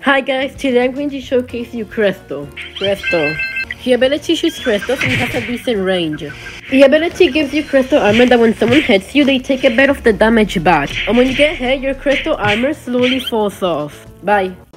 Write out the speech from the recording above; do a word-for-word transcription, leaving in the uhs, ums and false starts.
Hi guys, today I'm going to showcase you Crystal. Crystal. The ability shoots crystals and has a decent range. The ability gives you crystal armor that when someone hits you, they take a bit of the damage back. And when you get hit, your crystal armor slowly falls off. Bye.